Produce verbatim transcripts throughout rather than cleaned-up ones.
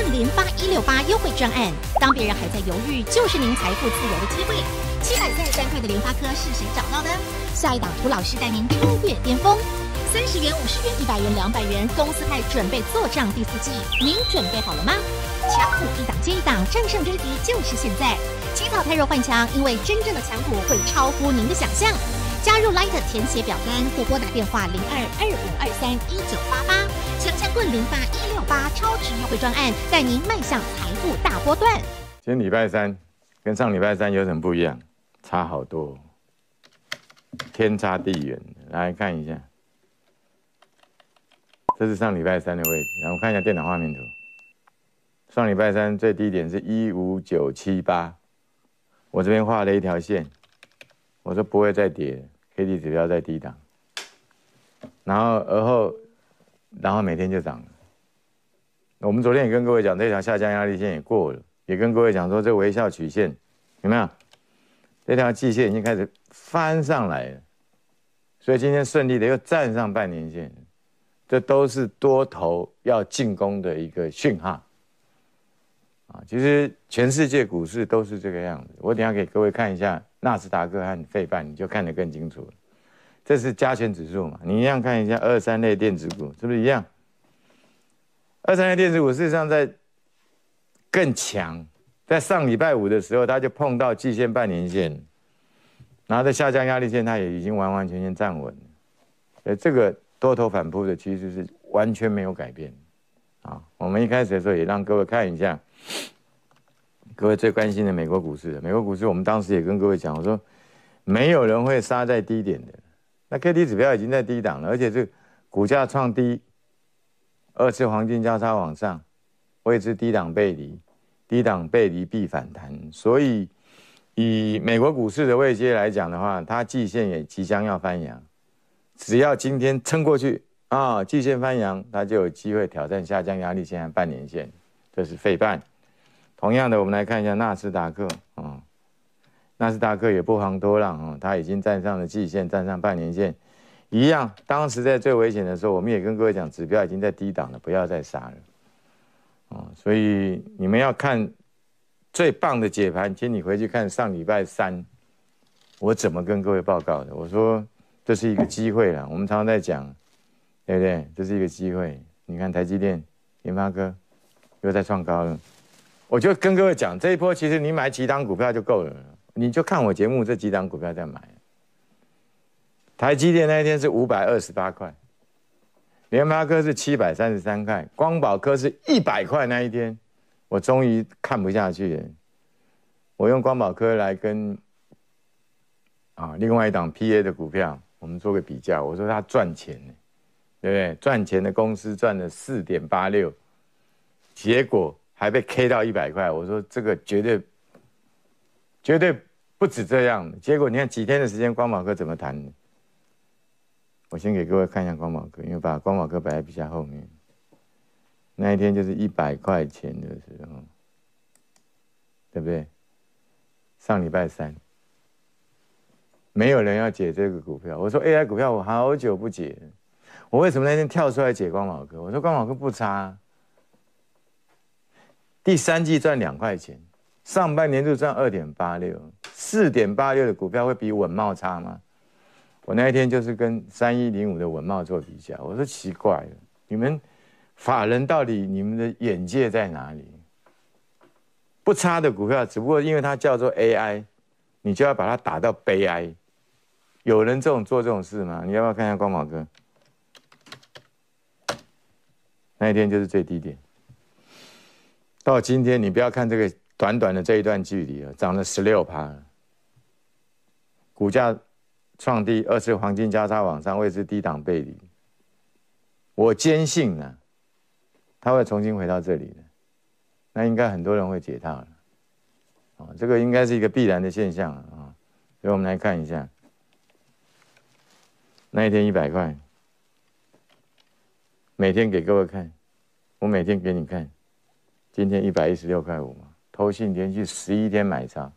今天礼拜三跟上礼拜三有什么不一样？差好多，天差地远。来看一下，这是上礼拜三的位置，然后看一下电脑画面图。上礼拜三最低点是一五九七八，我这边画了一条线。我说不会再跌 ，K D 指标在低档，然后而后，然后每天就涨了。我们昨天也跟各位讲，这条下降压力线也过了，也跟各位讲说这微笑曲线有没有？这条季线已经开始翻上来了，所以今天顺利的又站上半年线，这都是多头要进攻的一个讯号。啊，其实全世界股市都是这个样子。我等一下给各位看一下纳斯达克和费半，你就看得更清楚了。这是加权指数嘛，你一样看一下二三类电子股是不是一样？二三类电子股事实上在更强，在上礼拜五的时候，它就碰到季线、半年线，然后在下降压力线，它也已经完完全全站稳了。所以这个多头反扑的趋势是完全没有改变。啊，我们一开始的时候也让各位看一下。各位最关心的美国股市，美国股市我们当时也跟各位讲，我说没有人会杀在低点的。那 K D 指标已经在低档了，而且这股价创低，二次黄金交叉往上，位置低档背离，低档背离必反弹。所以以美国股市的位阶来讲的话，它季线也即将要翻扬，只要今天撑过去啊，季线翻扬，它就有机会挑战下降压力线和半年线，这是费半。同样的，我们来看一下纳斯达克啊、哦，纳斯达克也不遑多让啊、哦，它已经站上了季线，站上半年线，一样。当时在最危险的时候，我们也跟各位讲，指标已经在低档了，不要再杀了啊、哦。所以你们要看最棒的解盘，请你回去看上礼拜三我怎么跟各位报告的。我说这是一个机会啦，我们常常在讲，对不对？这是一个机会。你看台积电、联发科又在创高了。我就跟各位讲，这一波其实你买几档股票就够了，你就看我节目这几档股票再买。台积电那一天是五百二十八块，联发科是七百三十三块，光宝科是一百块那一天，我终于看不下去了。我用光宝科来跟啊另外一档 P A 的股票，我们做个比较。我说它赚钱，对不对？赚钱的公司赚了四点八六，结果还被 K 到一百块，我说这个绝对绝对不止这样。结果你看几天的时间，光宝科怎么谈的？我先给各位看一下光宝科，因为把光宝科摆在比较后面。那一天就是一百块钱的时候，对不对？上礼拜三，没有人要解这个股票。我说 A I 股票我好久不解了，我为什么那天跳出来解光宝科？我说光宝科不差、啊。第三季赚两块钱，上半年度赚二点八六，四点八六的股票会比稳懋差吗？我那一天就是跟三一零五的稳懋做比较，我说奇怪了，你们法人到底你们的眼界在哪里？不差的股票，只不过因为它叫做 A I， 你就要把它打到悲哀。有人这种做这种事吗？你要不要看一下光宝科？那一天就是最低点。到今天，你不要看这个短短的这一段距离了，涨了十六趴，股价创低，二次黄金交叉往上，位置低档背离。我坚信呢、啊，它会重新回到这里的，那应该很多人会解套了，啊，这个应该是一个必然的现象啊。所以我们来看一下，那一天一百块，每天给各位看，我每天给你看。今天一百一十六块五嘛，投信连续十一天买超，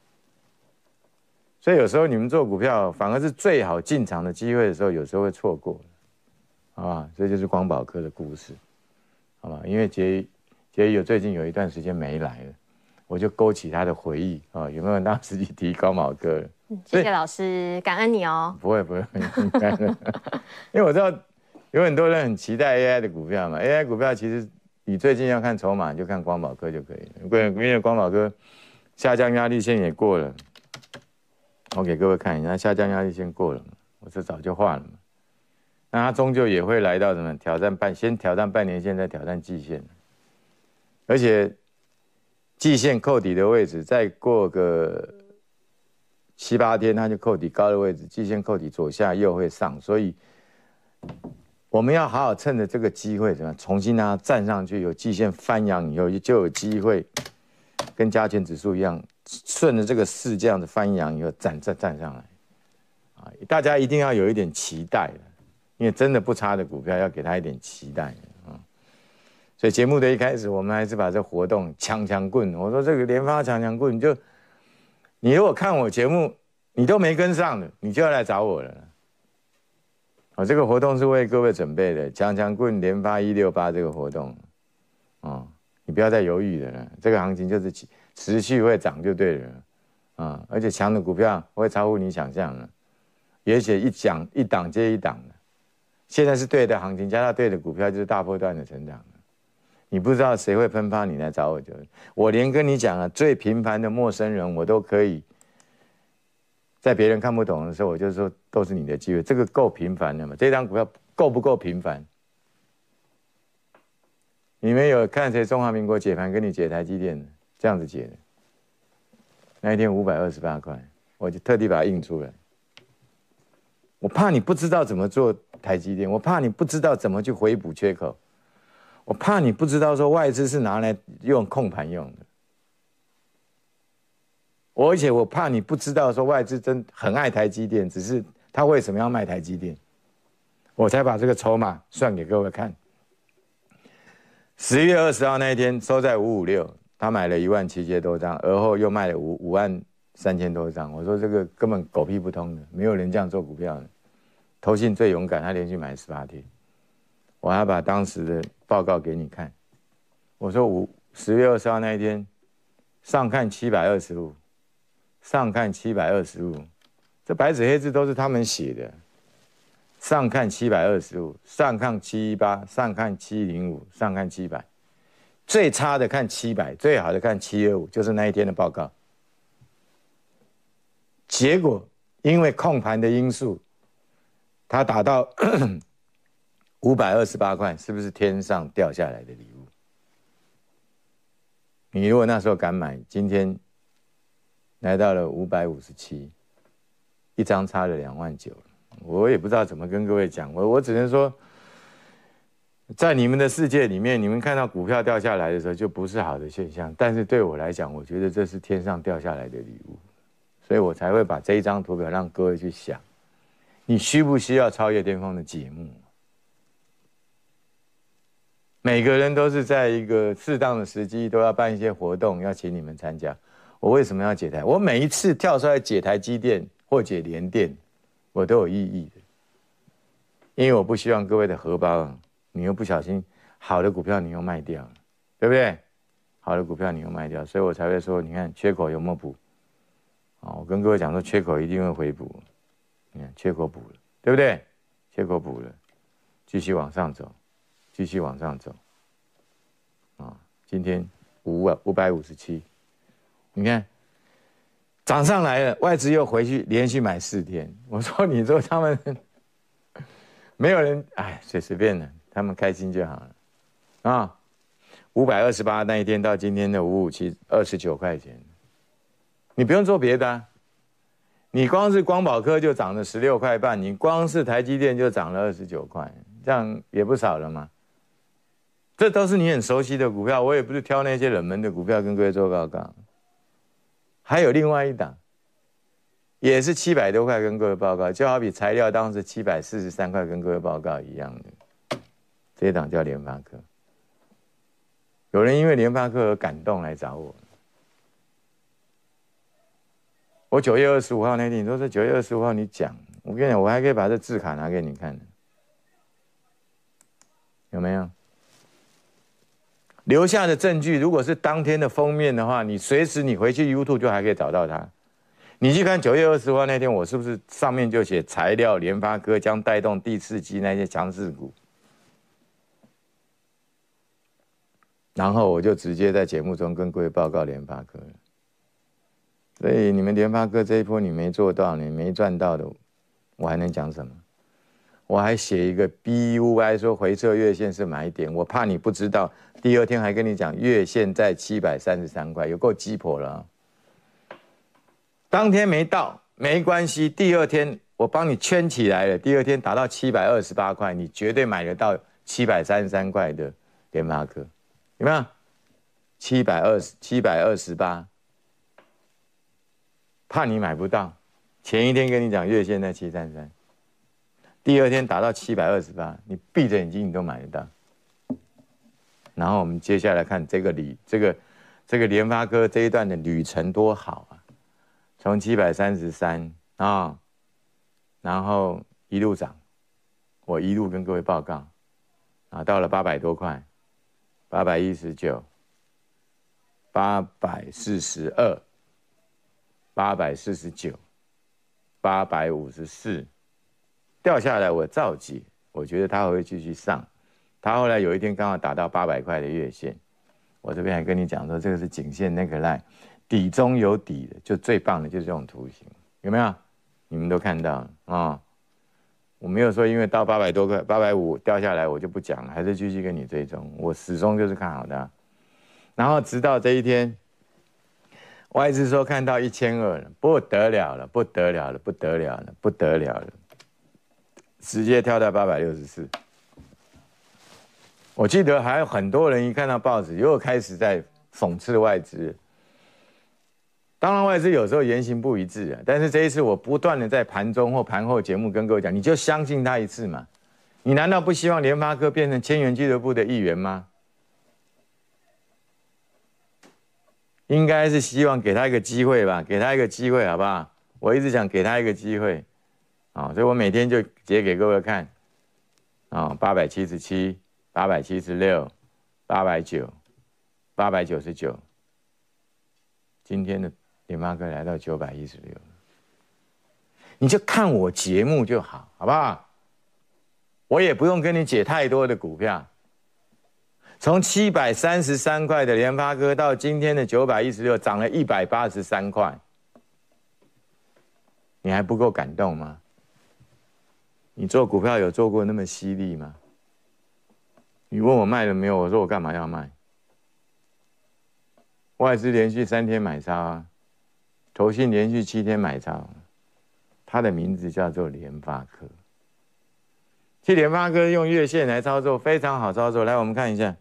所以有时候你们做股票反而是最好进场的机会的时候，有时候会错过，好吧？这就是光宝科的故事，好吧？因为结结果有最近有一段时间没来了，我就勾起他的回忆啊、哦，有没有当时去提高毛哥了？ 嗯，谢谢老师，感恩你哦。 不会不会，应该的，因为我知道有很多人很期待 A I 的股票嘛 ，A I 股票其实你最近要看筹码，就看光宝科就可以了。因为光宝科下降压力线也过了，我给各位看一下，下降压力线过了嘛，我这早就画了嘛。那它终究也会来到什么挑战半，先挑战半年线，再挑战季线，而且季线扣底的位置，再过个七八天，它就扣底高的位置，季线扣底左下右会上，所以我们要好好趁着这个机会，怎么重新让它站上去，有季线翻扬以后，就有机会跟加权指数一样，顺着这个势这样子翻扬以后站站站上来，啊，大家一定要有一点期待的。因为真的不差的股票，要给他一点期待啊。所以节目的一开始，我们还是把这活动强强棍，我说这个联发强强棍，你就你如果看我节目，你都没跟上的，你就要来找我了。我这个活动是为各位准备的，强强棍联发一六八这个活动，啊，你不要再犹豫了，这个行情就是持续会涨就对了，啊，而且强的股票会超乎你想象的，而且一讲一档接一档的。现在是对的行情，加上对的股票，就是大波段的成长。你不知道谁会喷发，你来找我就。我连跟你讲了，最平凡的陌生人，我都可以在别人看不懂的时候，我就说都是你的机会。这个够平凡的嘛？这张股票够不够平凡？你们有看谁中华民国解盘跟你解台积电的？这样子解的？那一天五百二十八块，我就特地把它印出来。我怕你不知道怎么做台积电，我怕你不知道怎么去回补缺口，我怕你不知道说外资是拿来用控盘用的，而且我怕你不知道说外资真很爱台积电，只是他为什么要卖台积电，我才把这个筹码算给各位看。十月二十号那一天收在五五六，他买了一万七千多张，而后又卖了五五万三千多张。我说这个根本狗屁不通的，没有人这样做股票的。投信最勇敢，他连续买十八天。我还把当时的报告给你看。我说五十月二十号那一天，上看七百二十五，上看七百二十五，这白纸黑字都是他们写的。上看七百二十五，上看七一八，上看七零五，上看七百，最差的看七百，最好的看七二五，就是那一天的报告。结果因为控盘的因素，它打到五百二十八块，是不是天上掉下来的礼物？你如果那时候敢买，今天来到了五百五十七，一张差了两万九。我也不知道怎么跟各位讲，我我只能说，在你们的世界里面，你们看到股票掉下来的时候，就不是好的现象。但是对我来讲，我觉得这是天上掉下来的礼物，所以我才会把这一张图表让各位去想。你需不需要超越巅峰的节目？每个人都是在一个适当的时机都要办一些活动，要请你们参加。我为什么要解台？我每一次跳出来解台积电或解联电，我都有意义的，因为我不希望各位的荷包，你又不小心好的股票你又卖掉了，对不对？好的股票你又卖掉，所以我才会说，你看缺口有没有补？啊，我跟各位讲说，缺口一定会回补。你看缺口补了，对不对？缺口补了，继续往上走，继续往上走，啊，今天五五百五十七，你看涨上来了，外资又回去连续买四天。我说，你说他们没有人，哎，随随便的，他们开心就好了，啊，五百二十八那一天到今天的五五七，二十九块钱，你不用做别的啊。你光是光宝科就涨了十六块半，你光是台积电就涨了二十九块，这样也不少了嘛。这都是你很熟悉的股票，我也不是挑那些冷门的股票跟各位做报告。还有另外一档，也是七百多块跟各位报告，就好比材料当时七百四十三块跟各位报告一样的。这一档叫联发科，有人因为联发科而感动来找我。我九月二十五号那天，你说是九月二十五号你讲，我跟你讲，我还可以把这字卡拿给你看，有没有？ 留下的证据，如果是当天的封面的话，你随时你回去 YouTube 就还可以找到它。你去看九月二十号那天，我是不是上面就写材料联发科将带动第四季那些强势股？然后我就直接在节目中跟各位报告联发科。所以你们联发科这一波你没做到，你没赚到的，我还能讲什么？我还写一个 B U I 说回撤月线是买点，我怕你不知道。第二天还跟你讲月线在七百三十三块，有够鸡婆了、啊。当天没到没关系，第二天我帮你圈起来了，第二天达到七百二十八块，你绝对买得到七百三十三块的联发科，有没有？七百二十七百二十八，怕你买不到。前一天跟你讲月线在七三三。第二天达到七百二十八，你闭着眼睛你都买得到。然后我们接下来看这个旅这个这个联发科这一段的旅程多好啊！从七百三十三啊，然后一路涨，我一路跟各位报告啊，到了八百多块，八百一十九，八百四十二，八百四十九，八百五十四。掉下来我照解，我觉得它还会继续上。它后来有一天刚好打到八百块的月线，我这边还跟你讲说，这个是颈线那个 line， 底中有底的，就最棒的就是这种图形，有没有？你们都看到了啊、哦？我没有说因为到八百多块、八百五掉下来我就不讲了，还是继续跟你追踪，我始终就是看好它。然后直到这一天，外资说看到一千二了，不得了了，不得了了，不得了了，不得了了。直接跳到八百六十四，我记得还有很多人一看到报纸又开始在讽刺外资。当然外资有时候言行不一致啊，但是这一次我不断的在盘中或盘后节目跟各位讲，你就相信他一次嘛。你难道不希望联发科变成千元俱乐部的一员吗？应该是希望给他一个机会吧，给他一个机会好不好？我一直想给他一个机会。啊、哦，所以我每天就截给各位看，啊、哦，八百七十七、八百七十六、八百九、八百九十九，今天的联发科来到九百一十六，你就看我节目就好，好不好？我也不用跟你解太多的股票，从七百三十三块的联发科到今天的九百一十六，涨了一百八十三块，你还不够感动吗？你做股票有做过那么犀利吗？你问我卖了没有？我说我干嘛要卖？外资连续三天买超啊，投信连续七天买超，它的名字叫做联发科。其实联发科用月线来操作非常好操作，来我们看一下，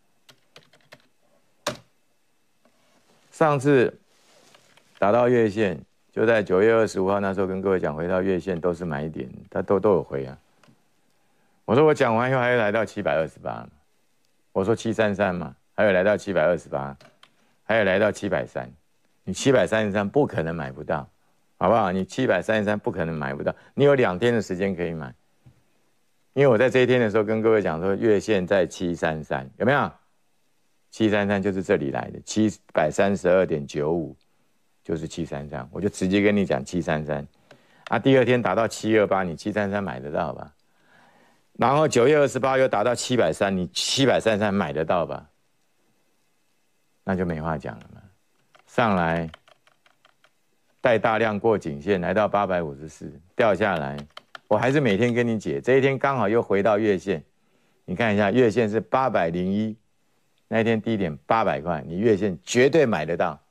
上次打到月线。就在九月二十五号那时候跟各位讲，回到月线都是买点，它都都有回啊。我说我讲完以后还有来到七百二十八，我说七三三嘛，还有来到七百二十八，还有来到七百三，你七百三十三不可能买不到，好不好？你七百三十三不可能买不到，你有两天的时间可以买，因为我在这一天的时候跟各位讲说，月线在七三三，有没有？七三三就是这里来的，七百三十二点九五。就是七三三，我就直接跟你讲七三三，啊，第二天打到七二八，你七三三买得到吧？然后九月二十八又打到七百三，你七百三十三买得到吧？那就没话讲了嘛。上来带大量过颈线，来到八百五十四，掉下来，我还是每天跟你解，这一天刚好又回到月线，你看一下月线是八百零一，那一天低点八百块，你月线绝对买得到。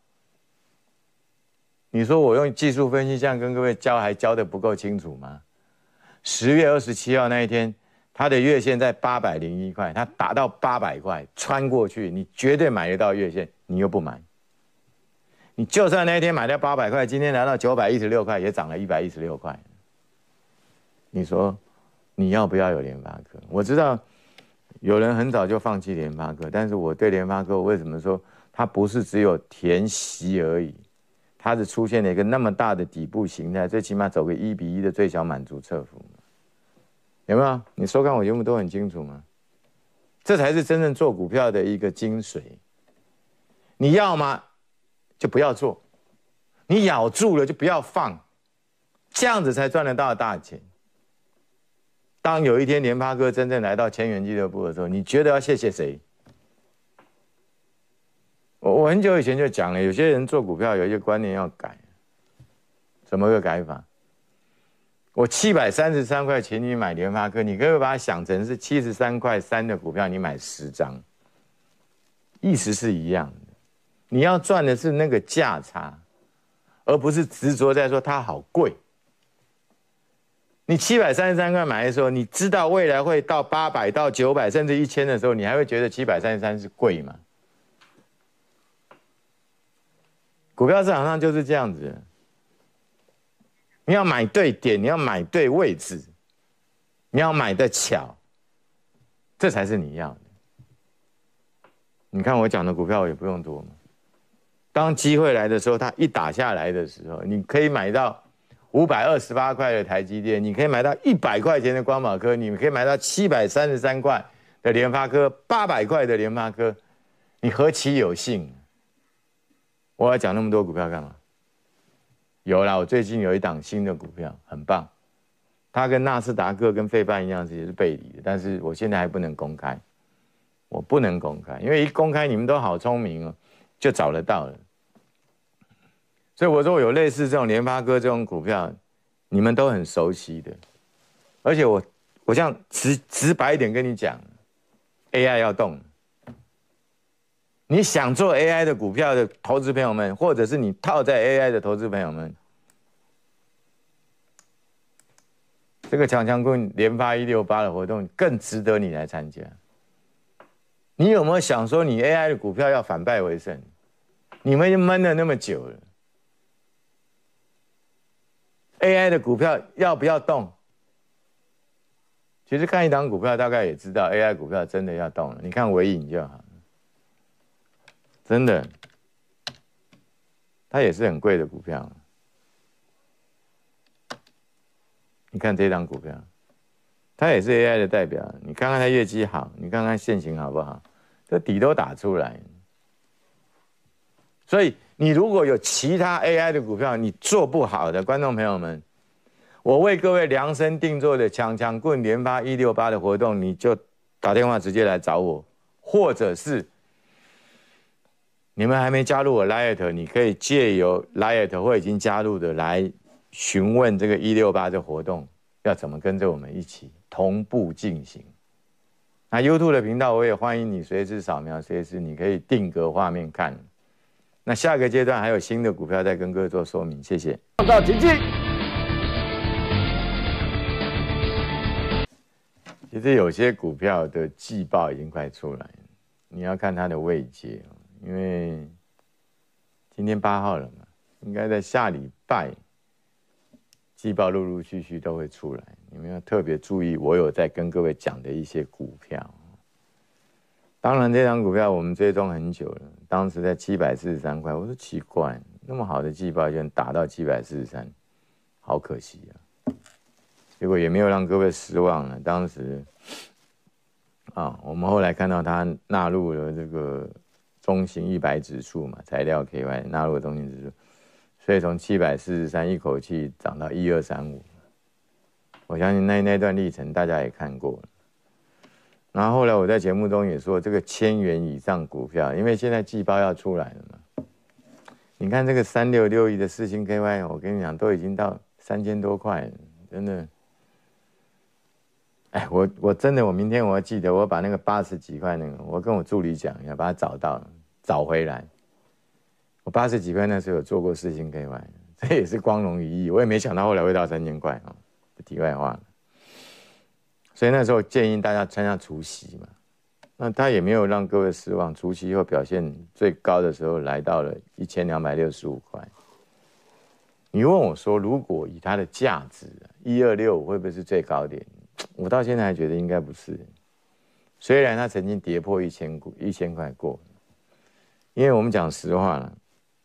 你说我用技术分析这样跟各位教，还教得不够清楚吗？十月二十七号那一天，它的月线在八百零一块，它打到八百块，穿过去，你绝对买得到月线，你又不买。你就算那一天买到八百块，今天来到九百一十六块，也涨了一百一十六块。你说你要不要有联发科？我知道有人很早就放弃联发科，但是我对联发科，我为什么说它不是只有填息而已？它是出现了一个那么大的底部形态，最起码走个一比一的最小满足侧幅，有没有？你收看我节目都很清楚吗？ 这才是真正做股票的一个精髓。你要吗？就不要做，你咬住了就不要放，这样子才赚得到大钱。当有一天联发科真正来到千元俱乐部的时候，你觉得要谢谢谁？我我很久以前就讲了，有些人做股票有一些观念要改，怎么个改法？我七百三十三块钱你买联发科，你可不可以把它想成是七十三块三的股票，你买十张，意思是一样的。你要赚的是那个价差，而不是执着在说它好贵。你七百三十三块买的时候，你知道未来会到八百到九百甚至一千的时候，你还会觉得七百三十三是贵吗？股票市场上就是这样子，你要买对点，你要买对位置，你要买的巧，这才是你要的。你看我讲的股票，我也不用多嘛。当机会来的时候，它一打下来的时候，你可以买到五百二十八块的台积电，你可以买到一百块钱的光宝科，你可以买到七百三十三块的联发科，八百块的联发科，你何其有幸！我要讲那么多股票干嘛？有啦，我最近有一档新的股票，很棒。它跟纳斯达克、跟费半一样，也是背离的，但是我现在还不能公开，我不能公开，因为一公开你们都好聪明哦，就找得到了。所以我说我有类似这种联发科这种股票，你们都很熟悉的，而且我我这样直直白一点跟你讲 ，A I 要动。你想做 A I 的股票的投资朋友们，或者是你套在 A I 的投资朋友们，这个强强棍联发一六八的活动更值得你来参加。你有没有想说，你 A I 的股票要反败为胜？你们闷了那么久了 ，A I 的股票要不要动？其实看一档股票，大概也知道 A I 股票真的要动了。你看微影就好。真的，它也是很贵的股票。你看这张股票，它也是 A I 的代表。你看看它业绩好，你看看现行好不好？这底都打出来。所以你如果有其他 A I 的股票你做不好的，观众朋友们，我为各位量身定做的强强棍联发一六八的活动，你就打电话直接来找我，或者是。你们还没加入我 Lite， 你可以借由 Lite 或已经加入的来询问这个一六八这活动要怎么跟着我们一起同步进行。那 YouTube 的频道我也欢迎你随时扫描，随时你可以定格画面看。那下个阶段还有新的股票再跟各位做说明，谢谢。广告请进。其实有些股票的季报已经快出来了，你要看它的位阶。因为今天八号了嘛，应该在下礼拜季报陆陆续续都会出来，你们要特别注意。我有在跟各位讲的一些股票，当然这张股票我们追踪很久了，当时在七百四十三块，我说奇怪，那么好的季报就打到七百四十三，好可惜啊。结果也没有让各位失望了，当时啊，我们后来看到它纳入了这个。中型一百指数嘛，材料 K Y 纳入中型指数，所以从七百四十三一口气涨到一二三五，我相信那那段历程大家也看过了。然后后来我在节目中也说，这个千元以上股票，因为现在季报要出来了嘛，你看这个三六六一的世芯 K Y， 我跟你讲都已经到三千多块了，真的。哎，我我真的，我明天我要记得，我把那个八十几块那个，我跟我助理讲一下，把它找到了，找回来。我八十几块那时候有做过世芯 K Y， 这也是光荣一役，我也没想到后来会到三千块啊。题外话了，所以那时候建议大家参加除息嘛，那他也没有让各位失望，除息后表现最高的时候来到了一千两百六十五块。你问我说，如果以它的价值，一二六五会不会是最高点？我到现在还觉得应该不是，虽然它曾经跌破一千一千块过，因为我们讲实话了，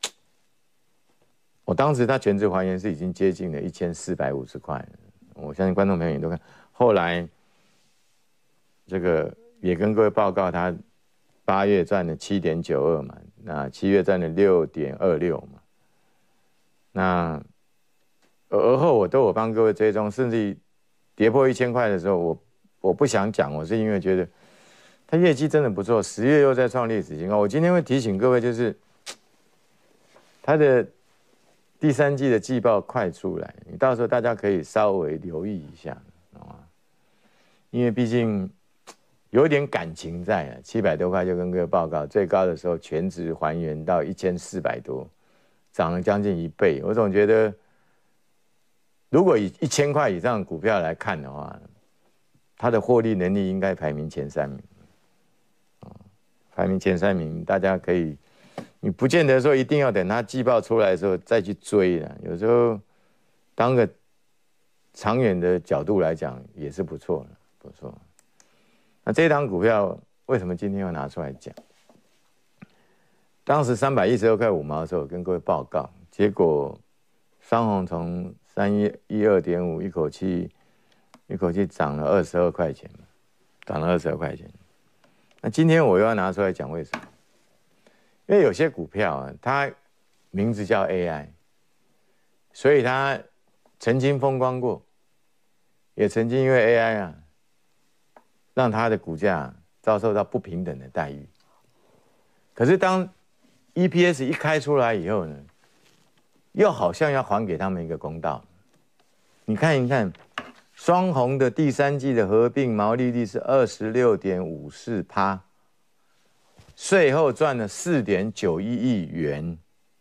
我当时它全值还原是已经接近了一千四百五十块了，我相信观众朋友也都看。后来这个也跟各位报告，它八月赚了七点九二嘛，那七月赚了六点二六嘛，那而后我都有帮各位追踪，甚至于跌破一千块的时候，我我不想讲，我是因为觉得它业绩真的不错，十月又在创历史新高。我今天会提醒各位，就是它的第三季的季报快出来，你到时候大家可以稍微留意一下，啊，因为毕竟有点感情在啊，七百多块就跟各位报告，最高的时候全值还原到一千四百多，涨了将近一倍。我总觉得，如果以一千块以上的股票来看的话，它的获利能力应该排名前三名，排名前三名，大家可以，你不见得说一定要等它季报出来的时候再去追了，有时候当个长远的角度来讲也是不错的，不错。那这一档股票为什么今天要拿出来讲？当时三百一十二块五毛的时候，我跟各位报告，结果双红从三一一二点五一口气一口气涨了二十二块钱，涨了二十二块钱。那今天我又要拿出来讲，为什么？因为有些股票啊，它名字叫 A I， 所以它曾经风光过，也曾经因为 A I 啊，让它的股价遭受到不平等的待遇。可是当 E P S 一开出来以后呢，又好像要还给他们一个公道。你看一看，双红的第三季的合并毛利率是二十六点五四趴，税后赚了四点九一亿元，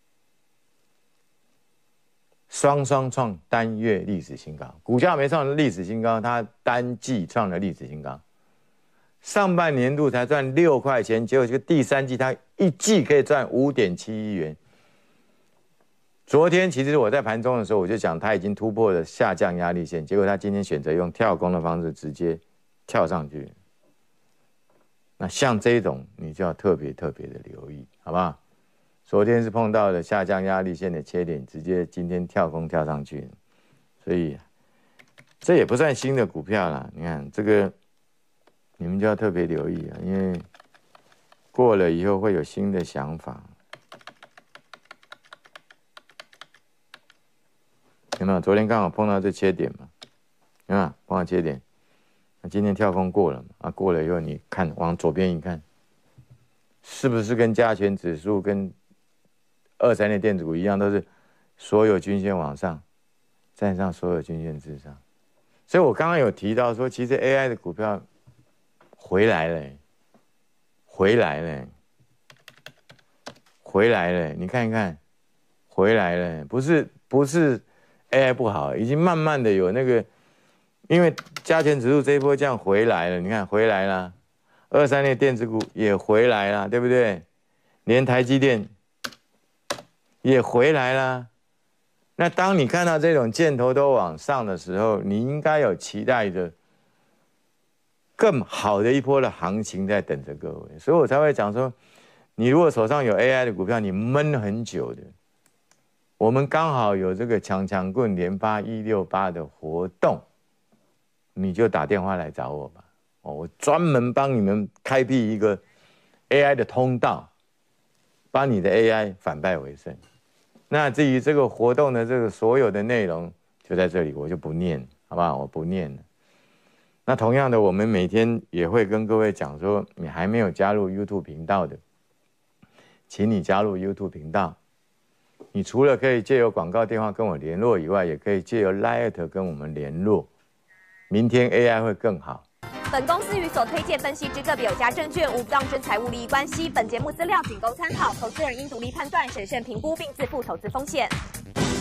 双双创单月历史新高。股价没创历史新高，它单季创了历史新高。上半年度才赚六块钱，结果这个第三季它一季可以赚五点七亿元。昨天其实我在盘中的时候，我就讲它已经突破了下降压力线，结果它今天选择用跳空的方式直接跳上去。那像这种你就要特别特别的留意，好不好？昨天是碰到了下降压力线的切点，直接今天跳空跳上去，所以这也不算新的股票啦。你看这个。你们就要特别留意啊，因为过了以后会有新的想法。有没有？昨天刚好碰到这切点嘛，有没有？碰到切点，那今天跳空过了嘛？啊，过了以后你看往左边一看，是不是跟加权指数跟二三类电子股一样，都是所有均线往上，站上所有均线之上？所以我刚刚有提到说，其实 A I 的股票。回来了，回来了，回来了！你看一看，回来了，不是不是 A I 不好，已经慢慢的有那个，因为加权指数这一波这样回来了，你看回来了，二三类电子股也回来了，对不对？连台积电也回来了。那当你看到这种箭头都往上的时候，你应该有期待的。更好的一波的行情在等着各位，所以我才会讲说，你如果手上有 A I 的股票，你闷很久的，我们刚好有这个强强棍连发一六八的活动，你就打电话来找我吧，哦，我专门帮你们开辟一个 A I 的通道，帮你的 A I 反败为胜。那至于这个活动的这个所有的内容，就在这里，我就不念，好不好？我不念了。那同样的，我们每天也会跟各位讲说，你还没有加入 YouTube 频道的，请你加入 YouTube 频道。你除了可以借由广告电话跟我联络以外，也可以借由 Line 跟我们联络。明天 A I 会更好。 本公司与所推荐分析之个别有价证券无不当之财务利益关系。本节目资料仅供参考，投资人应独立判断、审慎评估并自负投资风险。